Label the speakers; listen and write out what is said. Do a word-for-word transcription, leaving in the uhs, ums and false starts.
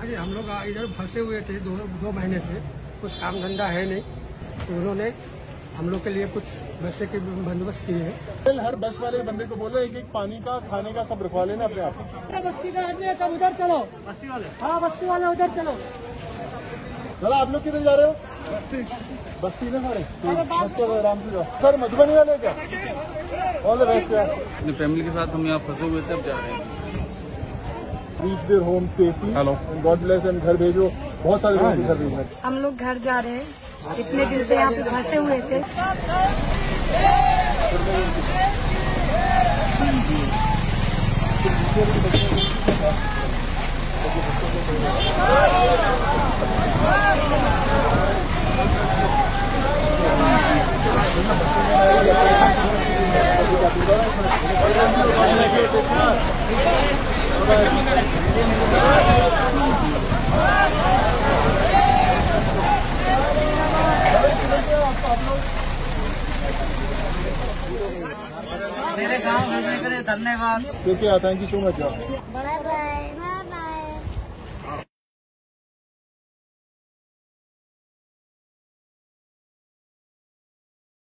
Speaker 1: आज हम लोग इधर फंसे हुए थे दो दो महीने से, कुछ काम धंधा है नहीं, तो उन्होंने हम लोग के लिए कुछ बसे के बंदोबस्त किए हैं।
Speaker 2: हर बस वाले बंदे को बोलो एक एक पानी का खाने का सब रखवा लेना अपने आप।
Speaker 1: बस्ती का आदमी है, सब उधर चलो। बस्ती वाले? हाँ, बस्ती वाले उधर चलो।
Speaker 2: चलो, आप लोग किधर जा रहे हो? बस्ती। बस्ती में खड़े? बस्ती आराम से जाओ। सर मधुबनी वाले क्या? ऑल द बेस्ट यार।
Speaker 3: अपनी फैमिली के साथ हम यहाँ फंसे हुए थे, अब जा रहे हैं।
Speaker 2: Reach there home safely. Hello, God bless and घर भेजो। बहुत सारे लोग घर भेजना।
Speaker 4: हम लोग घर जा रहे हैं, इतने दिन से यहाँ पे फंसे हुए थे।
Speaker 5: मेरे गांव भेजने के लिए धन्यवाद।
Speaker 2: ठीक है, thank you so much.
Speaker 4: Bye bye.